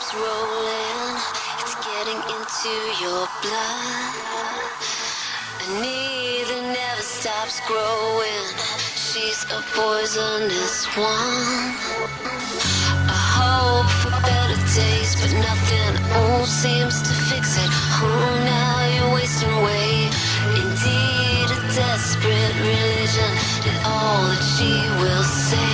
stops rolling. It's getting into your blood. A need that never stops growing. She's a poisonous one. I hope for better days, but nothing old seems to fix it. Oh, now you're wasting away. Indeed, a desperate religion is all that she will say.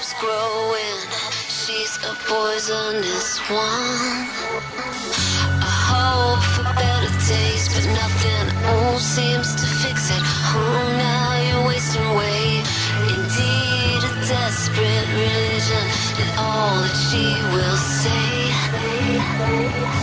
stops growing. She's a poisonous one. I hope for better days, but nothing seems to fix it. Oh, now you're wasting away. Indeed, a desperate religion is all that she will say.